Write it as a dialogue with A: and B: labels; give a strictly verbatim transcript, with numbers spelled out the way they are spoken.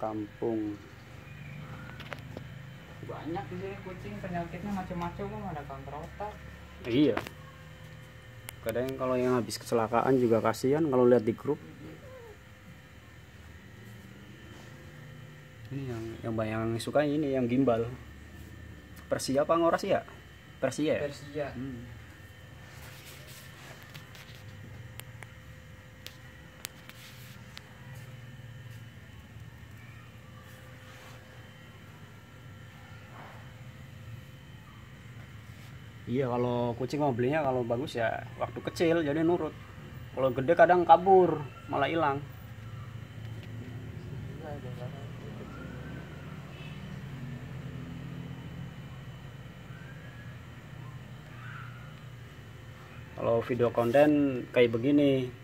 A: kampung.
B: Banyak di sini kucing, penyakitnya macam-macam, kok ada kanker otak.
A: Iya. Kadang kalau yang habis kecelakaan juga kasihan kalau lihat di grup. Ini yang yang banyak yang suka ini yang gimbal. Persia apa ngoras ya? Persia. Ya?
B: Persia.
A: Hmm. Iya, kalau kucing mau belinya kalau bagus ya waktu kecil jadi nurut. Kalau gede kadang kabur, malah hilang. Kalau video konten kayak begini